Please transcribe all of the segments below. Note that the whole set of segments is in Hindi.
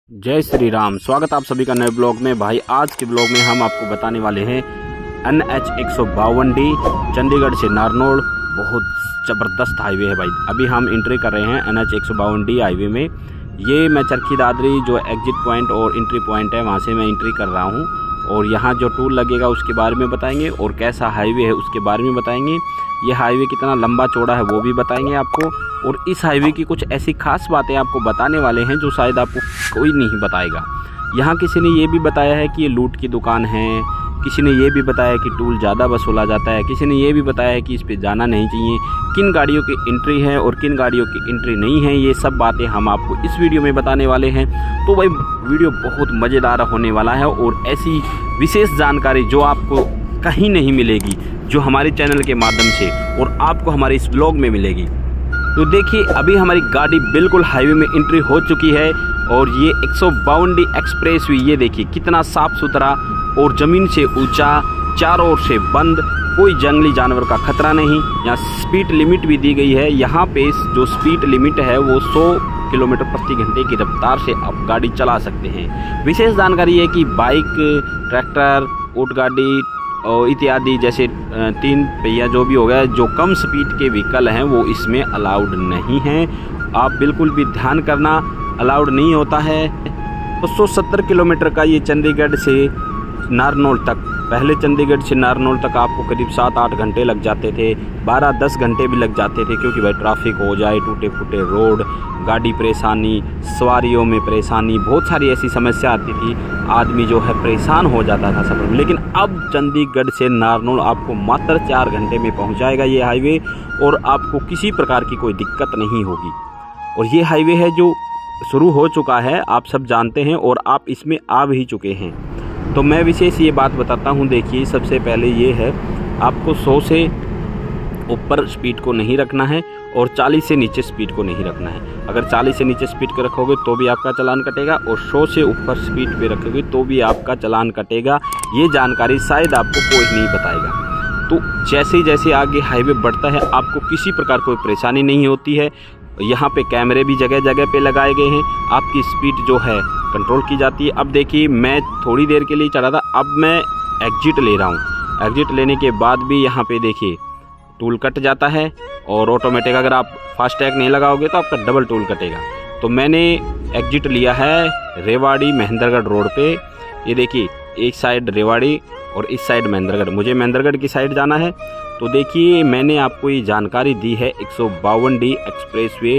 जय श्री राम। स्वागत आप सभी का नए ब्लॉग में। भाई आज के ब्लॉग में हम आपको बताने वाले हैं NH 152D चंडीगढ़ से नारनौल। बहुत ज़बरदस्त हाईवे है भाई। अभी हम एंट्री कर रहे हैं NH 152D हाईवे में। ये मैं चरखी दादरी जो एग्जिट पॉइंट और एंट्री पॉइंट है वहाँ से मैं एंट्री कर रहा हूँ। और यहाँ जो टूल लगेगा उसके बारे में बताएंगे और कैसा हाईवे है उसके बारे में बताएंगे। ये हाईवे कितना लंबा चौड़ा है वो भी बताएंगे आपको। और इस हाईवे की कुछ ऐसी खास बातें आपको बताने वाले हैं जो शायद आपको कोई नहीं बताएगा। यहाँ किसी ने ये भी बताया है कि ये लूट की दुकान है, किसी ने ये भी बताया कि टूल ज़्यादा वसूला जाता है, किसी ने ये भी बताया है कि इस पे जाना नहीं चाहिए, किन गाड़ियों की एंट्री है और किन गाड़ियों की एंट्री नहीं है। ये सब बातें हम आपको इस वीडियो में बताने वाले हैं। तो भाई वीडियो बहुत मज़ेदार होने वाला है और ऐसी विशेष जानकारी जो आपको कहीं नहीं मिलेगी, जो हमारे चैनल के माध्यम से और आपको हमारे इस ब्लॉग में मिलेगी। तो देखिए अभी हमारी गाड़ी बिल्कुल हाईवे में एंट्री हो चुकी है और ये 152D एक्सप्रेस वे, ये देखिए कितना साफ़ सुथरा और ज़मीन से ऊंचा, चारों ओर से बंद, कोई जंगली जानवर का खतरा नहीं। यहाँ स्पीड लिमिट भी दी गई है। यहाँ पे जो स्पीड लिमिट है वो 100 किलोमीटर प्रति घंटे की रफ्तार से आप गाड़ी चला सकते हैं। विशेष जानकारी है कि बाइक, ट्रैक्टर, ऊँट गाड़ी और इत्यादि जैसे 3 पहिया जो भी हो गया, जो कम स्पीड के व्हीकल हैं वो इसमें अलाउड नहीं हैं। आप बिल्कुल भी ध्यान करना, अलाउड नहीं होता है। 270 किलोमीटर का ये चंडीगढ़ से नारनौल तक, पहले चंडीगढ़ से नारनौल तक आपको करीब 7-8 घंटे लग जाते थे, 12-10 घंटे भी लग जाते थे, क्योंकि भाई ट्रैफिक हो जाए, टूटे फूटे रोड, गाड़ी परेशानी, सवारियों में परेशानी, बहुत सारी ऐसी समस्या आती थी। आदमी जो है परेशान हो जाता था सफर में। लेकिन अब चंडीगढ़ से नारनौल आपको मात्र 4 घंटे में पहुंचाएगा ये हाईवे और आपको किसी प्रकार की कोई दिक्कत नहीं होगी। और ये हाईवे है जो शुरू हो चुका है, आप सब जानते हैं और आप इसमें आ भी चुके हैं। तो मैं विशेष ये बात बताता हूँ। देखिए सबसे पहले ये है, आपको 100 से ऊपर स्पीड को नहीं रखना है और 40 से नीचे स्पीड को नहीं रखना है। अगर 40 से नीचे स्पीड को रखोगे तो भी आपका चालान कटेगा और 100 से ऊपर स्पीड पे रखोगे तो भी आपका चालान कटेगा। ये जानकारी शायद आपको कोई नहीं बताएगा। तो जैसे जैसे आगे हाईवे बढ़ता है आपको किसी प्रकार कोई परेशानी नहीं होती है। यहाँ पे कैमरे भी जगह जगह पे लगाए गए हैं, आपकी स्पीड जो है कंट्रोल की जाती है। अब देखिए मैं थोड़ी देर के लिए चढ़ा था, अब मैं एग्जिट ले रहा हूँ। एग्जिट लेने के बाद भी यहाँ पे देखिए टूल कट जाता है और ऑटोमेटिक, अगर आप फास्टैग नहीं लगाओगे तो आपका डबल टूल कटेगा। तो मैंने एग्जिट लिया है रेवाड़ी महेंद्रगढ़ रोड पे। ये देखिए एक साइड रेवाड़ी और इस साइड महेंद्रगढ़, मुझे महेंद्रगढ़ की साइड जाना है। तो देखिए मैंने आपको ये जानकारी दी है 152D एक्सप्रेस वे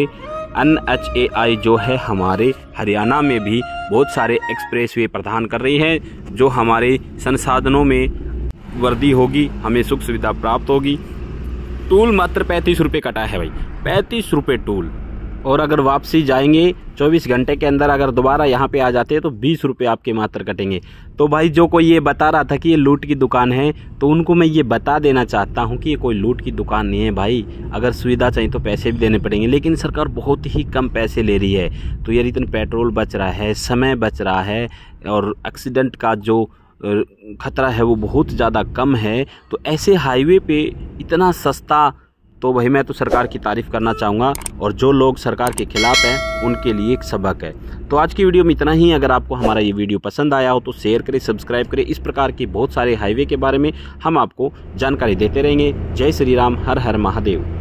NHAI जो है हमारे हरियाणा में भी बहुत सारे एक्सप्रेस वे प्रदान कर रही है, जो हमारे संसाधनों में वृद्धि होगी, हमें सुख सुविधा प्राप्त होगी। टूल मात्र 35 रुपये कटा है भाई, 35 रुपये टूल। और अगर वापसी जाएंगे 24 घंटे के अंदर, अगर दोबारा यहाँ पे आ जाते हैं तो 20 रुपये आपके मात्र कटेंगे। तो भाई जो कोई ये बता रहा था कि ये लूट की दुकान है, तो उनको मैं ये बता देना चाहता हूँ कि ये कोई लूट की दुकान नहीं है भाई। अगर सुविधा चाहिए तो पैसे भी देने पड़ेंगे, लेकिन सरकार बहुत ही कम पैसे ले रही है। तो यार इतना पेट्रोल बच रहा है, समय बच रहा है और एक्सीडेंट का जो खतरा है वो बहुत ज़्यादा कम है। तो ऐसे हाईवे पे इतना सस्ता, तो भाई मैं तो सरकार की तारीफ़ करना चाहूँगा। और जो लोग सरकार के खिलाफ हैं उनके लिए एक सबक है। तो आज की वीडियो में इतना ही। अगर आपको हमारा ये वीडियो पसंद आया हो तो शेयर करें, सब्सक्राइब करें। इस प्रकार की बहुत सारे हाईवे के बारे में हम आपको जानकारी देते रहेंगे। जय श्री राम, हर हर महादेव।